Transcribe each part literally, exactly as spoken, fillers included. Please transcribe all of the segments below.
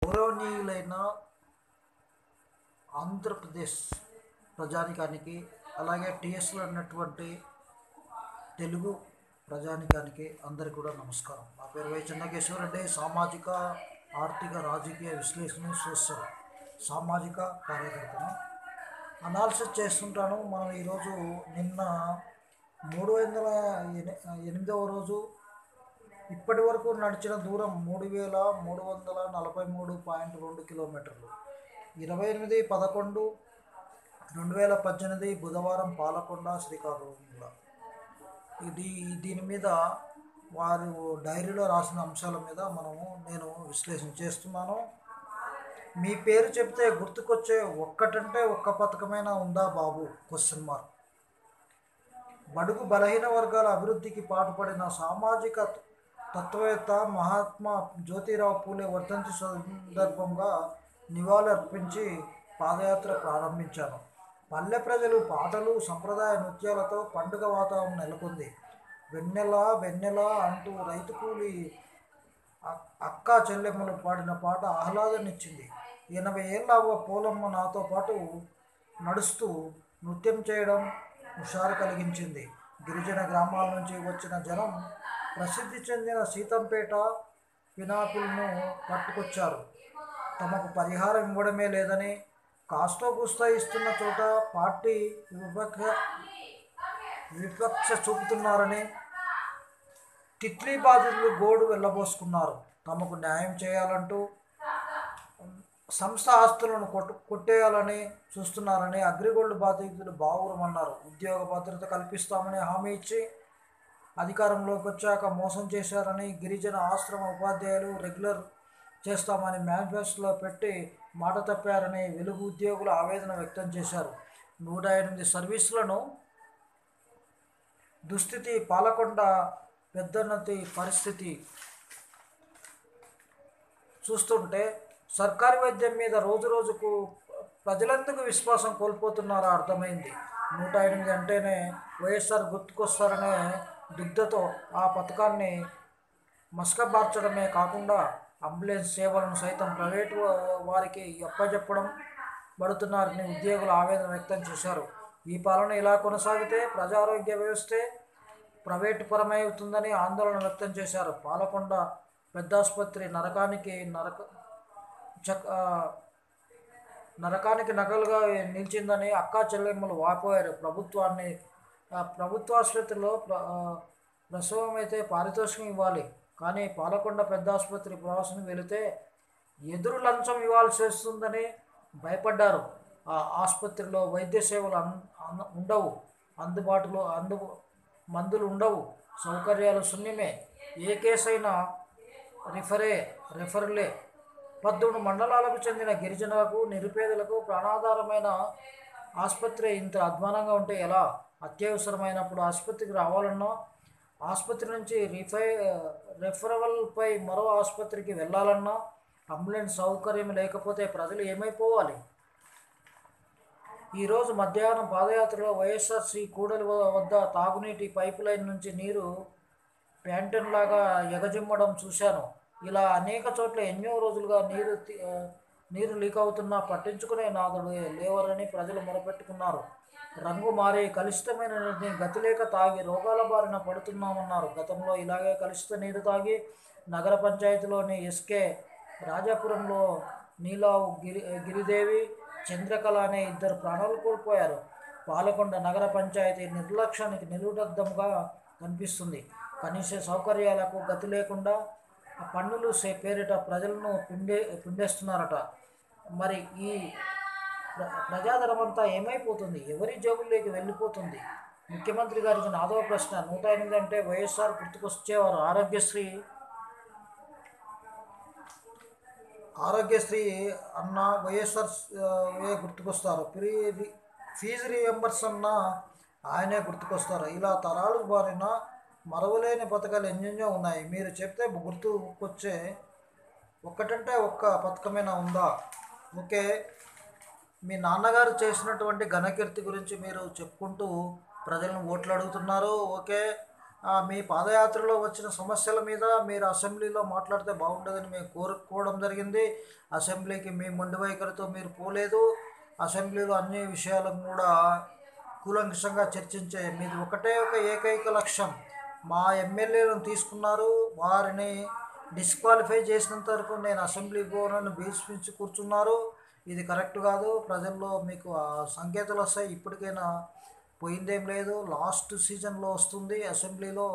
గౌరవనీయులైన ఆంధ్రప్రదేశ్ ప్రజానికానికి అలాగే టీఎస్లో ఉన్నటువంటి తెలుగు ప్రజానికానికి అందరికీ కూడా నమస్కారం. నా పేరు వై చెన్నకేశ్వరరెడ్డి. సామాజిక ఆర్థిక రాజకీయ విశ్లేషణ సోషల్ సామాజిక కార్యకర్తను అనాలిసిస్ చేస్తుంటాను. మనం ఈరోజు నిన్న మూడు వందల ఎనిమిదవ రోజు ఇప్పటి వరకు నడిచిన దూరం మూడు వేల మూడు వందల నలభై మూడు పాయింట్ రెండు కిలోమీటర్లు. ఇరవై ఎనిమిది పదకొండు రెండు వేల పద్దెనిమిది బుధవారం పాలకొండ శ్రీకాకుళంలో ఇది దీని మీద వారు డైరీలో రాసిన అంశాల మీద మనము నేను విశ్లేషణ చేస్తున్నాను. మీ పేరు చెప్తే గుర్తుకొచ్చే ఒక్కటంటే ఒక్క పథకమైనా ఉందా బాబు? Question mark. బడుగు బలహీన వర్గాల అభివృద్ధికి పాటుపడిన సామాజిక తత్వవేత్త మహాత్మా జ్యోతిరావు పూలే వర్ధంతి సందర్భంగా నివాళులర్పించి పాదయాత్ర ప్రారంభించాను. పల్లె ప్రజలు పాటలు సంప్రదాయ నృత్యాలతో పండుగ వాతావరణం నెలకొంది. వెన్నెల వెన్నెల అంటూ రైతు కూలి అక్క చెల్లెమ్మలు పాడిన పాట ఆహ్లాదాన్నిచ్చింది. ఎనభై ఏళ్ళ అవ్వ పోలమ్మ నాతో పాటు నడుస్తూ నృత్యం చేయడం హుషారు కలిగించింది. గిరిజన గ్రామాల నుంచి వచ్చిన జనం ప్రసిద్ధి చెందిన సీతంపేట పినాకులను పట్టుకొచ్చారు. తమకు పరిహారం ఇవ్వడమే లేదని, కాస్తో కూస్తో ఇస్తున్న చోట పార్టీ విపక్ష విపక్ష చూపుతున్నారని తిట్లీ బాధితులు గోడు వెళ్ళబోసుకున్నారు. తమకు న్యాయం చేయాలంటూ సంస్థ ఆస్తులను కొట్టు కొట్టేయాలని చూస్తున్నారని అగ్రిగోల్డ్ బాధితులు బావురమన్నారు. ఉద్యోగ భద్రత కల్పిస్తామని హామీ ఇచ్చి అధికారంలోకి వచ్చాక మోసం చేశారని, గిరిజన ఆశ్రమ ఉపాధ్యాయులు రెగ్యులర్ చేస్తామని మేనిఫెస్టోలో పెట్టి మాట తప్పారని వెలుగు ఉద్యోగులు ఆవేదన వ్యక్తం చేశారు. నూట ఎనిమిది సర్వీసులను దుస్థితి పాలకొండ పెద్దన్నతి పరిస్థితి చూస్తుంటే సర్కారీ వైద్యం మీద రోజు రోజుకు ప్రజలందుకు విశ్వాసం కోల్పోతున్నారో అర్థమైంది. నూట ఎనిమిది అంటేనే వైఎస్ఆర్ గుర్తుకొస్తారనే దుగ్ధతో ఆ పథకాన్ని మస్కబార్చడమే కాకుండా అంబులెన్స్ సేవలను సైతం ప్రైవేటు వారికి అప్పజెప్పడం పడుతున్నారని ఉద్యోగులు ఆవేదన వ్యక్తం చేశారు. ఈ పాలన ఇలా కొనసాగితే ప్రజారోగ్య వ్యవస్థే ప్రైవేటు పరమవుతుందని ఆందోళన వ్యక్తం చేశారు. పాలకొండ పెద్దాసుపత్రి నరకానికి నరక చక్ నరకానికి నకలుగా నిలిచిందని అక్కా చెల్లెమ్మలు వాపోయారు. ప్రభుత్వాన్ని ప్రభుత్వాసుపత్రిలో ప్ర ప్రసవం అయితే పారితోషికం ఇవ్వాలి, కానీ పాలకొండ పెద్ద ఆసుపత్రి ప్రవాసం వెళితే ఎదురు లంచం ఇవ్వాల్సి వస్తుందని భయపడ్డారు. ఆ ఆసుపత్రిలో వైద్య సేవలు అన్ ఉండవు, అందుబాటులో అందు మందులు ఉండవు, సౌకర్యాలు శూన్యమే. ఏ కేసైనా రిఫరే రిఫర్లే. పద్దెనిమిది మండలాలకు చెందిన గిరిజనులకు నిరుపేదలకు ప్రాణాధారమైన ఆసుపత్రి ఇంత అధ్వానంగా ఉంటే ఎలా? అత్యవసరమైనప్పుడు ఆసుపత్రికి రావాలన్నా, ఆసుపత్రి నుంచి రిఫై రెఫరల్పై మరో ఆసుపత్రికి వెళ్ళాలన్నా అంబులెన్స్ సౌకర్యం లేకపోతే ప్రజలు ఏమైపోవాలి? ఈరోజు మధ్యాహ్నం పాదయాత్రలో వైఎస్ఆర్సీ కూడలి వద్ద తాగునీటి పైపు లైన్ నుంచి నీరు ప్యాంటన్లాగా ఎగజిమ్మడం చూశాను. ఇలా అనేక చోట్ల ఎన్నో రోజులుగా నీరు నీరు లీక్ అవుతున్నా పట్టించుకునే నాదుడు లేవరని ప్రజలు మొరపెట్టుకున్నారు. రంగు మారి కలుషితమైన నీటిని గతిలేక తాగి రోగాల బారిన పడుతున్నామన్నారు. గతంలో ఇలాగే కలుషిత నీరు తాగి నగర పంచాయతీలోని ఎస్కే రాజాపురంలో నీలావు గిరి గిరిదేవి చంద్రకళ అనే ఇద్దరు ప్రాణాలు కోల్పోయారు. పాలకొండ నగర పంచాయతీ నిర్లక్ష్యానికి నిలువెద్దంగా కనిపిస్తుంది. కనీస సౌకర్యాలకు గతి లేకుండా పన్నులు సే పేరిట ప్రజలను పిండే పిండేస్తున్నారట. మరి ఈ ప్రజాధనమంతా ఏమైపోతుంది? ఎవరి జోబుల్లోకి వెళ్ళిపోతుంది? ముఖ్యమంత్రి గారికి నాదో ప్రశ్న. నూట ఎనిమిది అంటే వైఎస్ఆర్ గుర్తుకొచ్చేవారు. ఆరోగ్యశ్రీ ఆరోగ్యశ్రీ అన్న వైఎస్ఆర్ ఏ గుర్తుకొస్తారు. ఫ్రీ ఫీజు రీఎంబర్స్ అన్న ఆయనే గుర్తుకొస్తారు. ఇలా తరాలు బారిన మరవలేని పథకాలు ఎన్నెన్నో ఉన్నాయి. మీరు చెప్తే గుర్తుకొచ్చే ఒక్కటంటే ఒక్క పథకమైనా ఉందా? ఓకే, మీ నాన్నగారు చేసినటువంటి ఘనకీర్తి గురించి మీరు చెప్పుకుంటూ ప్రజలను ఓట్లు అడుగుతున్నారు. ఓకే, ఆ, మీ పాదయాత్రలో వచ్చిన సమస్యల మీద మీరు అసెంబ్లీలో మాట్లాడితే బాగుంటుందని మేము కోరుకోవడం జరిగింది. అసెంబ్లీకి మీ మొండి వైఖరితో మీరు పోలేదు. అసెంబ్లీలో అన్ని విషయాలను కూడా కూలంకషంగా చర్చించే మీది ఒకటే ఒక ఏకైక లక్ష్యం. మా ఎమ్మెల్యేలను తీసుకున్నారు, వారిని డిస్క్వాలిఫై చేసినంత వరకు నేను అసెంబ్లీ పోనని బీల్స్పించి కూర్చున్నారు. ఇది కరెక్ట్ కాదు. ప్రజల్లో మీకు ఆ సంకేతాలు వస్తాయి. ఇప్పటికైనా పోయిందేం లేదు. లాస్ట్ సీజన్లో వస్తుంది అసెంబ్లీలో.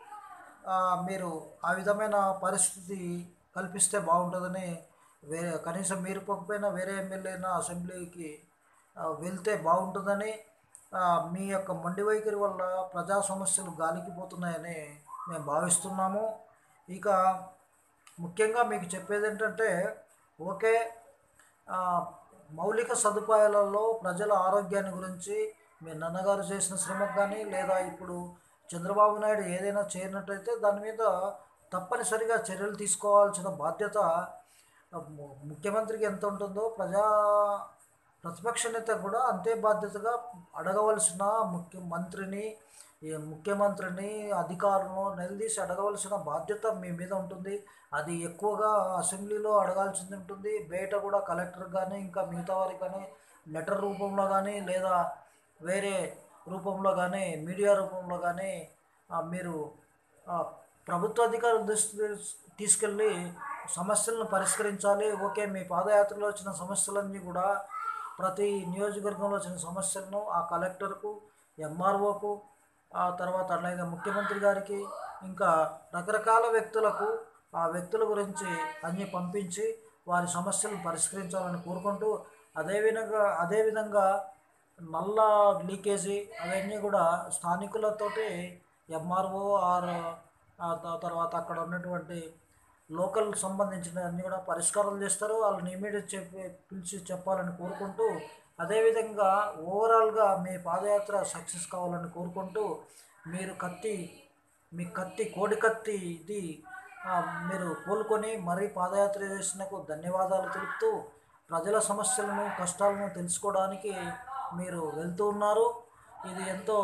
ఆ, మీరు ఆ విధమైన పరిస్థితి కల్పిస్తే బాగుంటుందని, వేరే కనీసం మీరు పోకపోయినా వేరే ఎమ్మెల్యేనా అసెంబ్లీకి ఆ, వెళ్తే బాగుంటుందని, ఆ, మీ యొక్క మొండి వైఖరి వల్ల ప్రజా సమస్యలు గాలికి పోతున్నాయని మేము భావిస్తున్నాము. ఇక ముఖ్యంగా మీకు చెప్పేది ఏంటంటే, ఓకే, ఆ, మౌలిక సదుపాయాలలో ప్రజల ఆరోగ్యాన్ని గురించి మీ నాన్నగారు చేసిన శ్రమకు కానీ, లేదా ఇప్పుడు చంద్రబాబు నాయుడు ఏదైనా చేయనట్టయితే దాని మీద తప్పనిసరిగా చర్యలు తీసుకోవాల్సిన బాధ్యత ఆ, ము- ముఖ్యమంత్రికి ఎంత ఉంటుందో ప్రజా ప్రతిపక్ష నేత కూడా అంతే బాధ్యతగా అడగవలసిన ముఖ్యమంత్రిని ఈ ముఖ్యమంత్రిని అధికారులను నిలదీసి అడగవలసిన బాధ్యత మీ మీద ఉంటుంది. అది ఎక్కువగా అసెంబ్లీలో అడగాల్సింది ఉంటుంది. బయట కూడా కలెక్టర్ కానీ ఇంకా మిగతా వారికి కానీ లెటర్ రూపంలో కానీ లేదా వేరే రూపంలో కానీ మీడియా రూపంలో కానీ ఆ, మీరు ఆ, ప్రభుత్వ అధికారుల దృష్టి తీసుకెళ్ళి సమస్యలను పరిష్కరించాలి. ఓకే, మీ పాదయాత్రలో వచ్చిన సమస్యలన్నీ కూడా ప్రతి నియోజకవర్గంలో వచ్చిన సమస్యలను ఆ కలెక్టర్కు, ఎంఆర్ఓకు, ఆ తర్వాత అలాగే ముఖ్యమంత్రి గారికి, ఇంకా రకరకాల వ్యక్తులకు ఆ వ్యక్తుల గురించి అన్నీ పంపించి వారి సమస్యలను పరిష్కరించాలని కోరుకుంటూ, అదేవిధంగా అదేవిధంగా నల్ల లీకేజీ అవన్నీ కూడా స్థానికులతోటి ఎంఆర్ఓ ఆర్ ఆ త- తర్వాత అక్కడ ఉన్నటువంటి లోకల్ సంబంధించిన అన్ని కూడా పరిష్కారాలు చేస్తారు. వాళ్ళని ఇమీడియట్ చెప్పి పిలిచి చెప్పాలని కోరుకుంటూ, అదేవిధంగా ఓవరాల్గా మీ పాదయాత్ర సక్సెస్ కావాలని కోరుకుంటూ, మీరు కత్తి మీ కత్తి కోడి కత్తి ఇది ఆ, మీరు కోలుకొని మరీ పాదయాత్ర చేసినందుకు ధన్యవాదాలు తెలుపుతూ, ప్రజల సమస్యలను కష్టాలను తెలుసుకోవడానికి మీరు వెళ్తూ ఉన్నారు. ఇది ఎంతో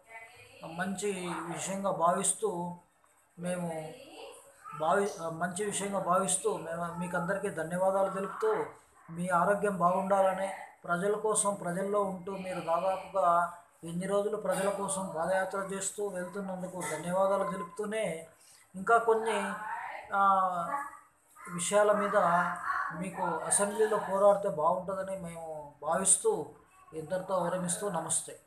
మంచి విషయంగా భావిస్తూ మేము భావి మంచి విషయంగా భావిస్తూ మేము మీకు అందరికీ ధన్యవాదాలు తెలుపుతూ, మీ ఆరోగ్యం బాగుండాలని, ప్రజల కోసం ప్రజల్లో ఉంటూ మీరు దాదాపుగా ఎన్ని రోజులు ప్రజల కోసం పాదయాత్ర చేస్తూ వెళ్తున్నందుకు ధన్యవాదాలు తెలుపుతూనే, ఇంకా కొన్ని ఆ, విషయాల మీద మీకు అసెంబ్లీలో పోరాడితే బాగుంటుందని మేము భావిస్తూ ఇంతటితో విరమిస్తూ నమస్తే.